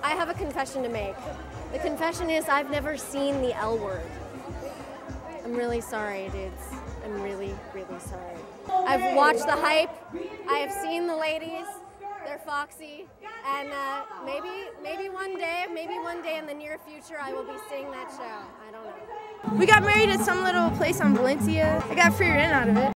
I have a confession to make. The confession is I've never seen the L Word. I'm really sorry, dudes. I'm really, really sorry. I've watched the hype. I have seen the ladies. They're foxy. And maybe one day in the near future, I will be seeing that show. I don't know. We got married at some little place on Valencia. I got free rent out of it.